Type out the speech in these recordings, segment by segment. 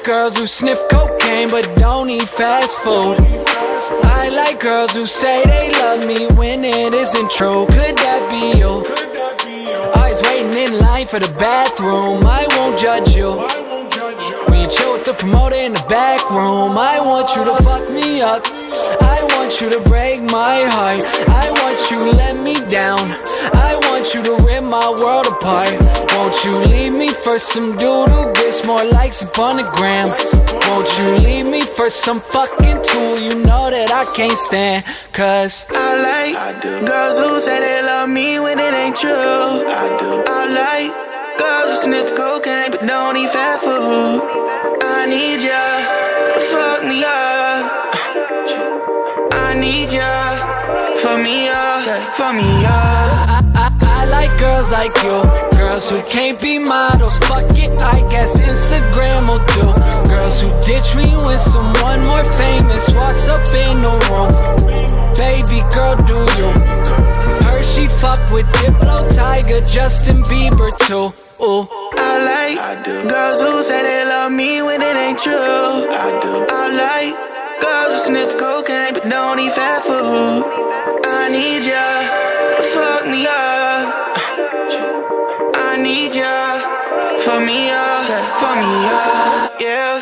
girls who sniff cocaine but don't eat fast food. I like girls who say they love me when it isn't true. Could that be you? Always waiting in line for the bathroom. I won't judge you. When you chill with the promoter in the back room, I want you to fuck me up. I want you to break my heart. I want you to let me down. I want you to rip my world apart. Won't you leave me for some dude who gets more likes up on the gram? Won't you leave me for some fucking tool you know that I can't stand? Cause I like girls who say they love me when it ain't true. I like girls who sniff cocaine but don't eat fat food. I need ya, fuck me up. I need ya, fuck me up, fuck me up. I like girls like you, girls who can't be models. Fuck it, I guess Instagram will do. Girls who ditch me when someone more famous walks up in the room. Baby girl, do you? Heard she fuck with Diplo, Tiger, Justin Bieber too. Ooh. I like girls who say they love me when it ain't true. I like girls who sniff cocaine but don't eat fat food. I need ya, fuck me up. I need ya, fuck me up, yeah.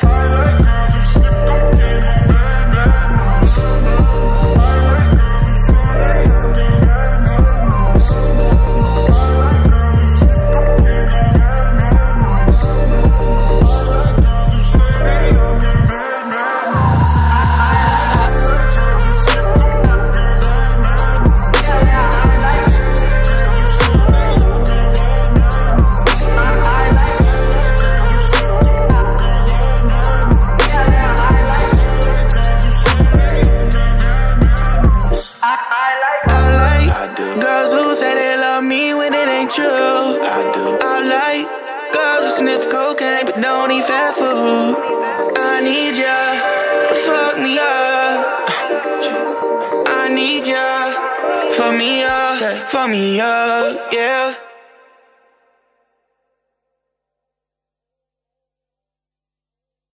Girls who say they love me when it ain't true. I like girls who sniff cocaine but don't eat fat food. I need ya, fuck me up. I need ya, fuck me up, yeah.